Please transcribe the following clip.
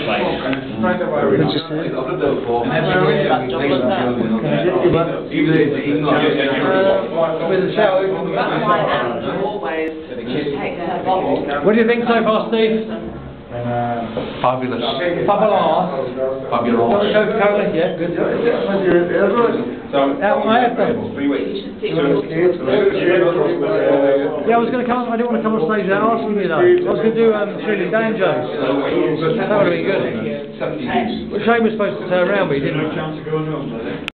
With the shower. What do you think so far, Steve? Fabulous. Fabulous. Fabulous. Coca-Cola, yeah, good. I had them. 3 weeks. Yeah, I was going to come. I didn't want to come on stage without asking you though. I was going to do Shirley Danjo's. That would have been good. Shane was supposed to turn around, but he didn't.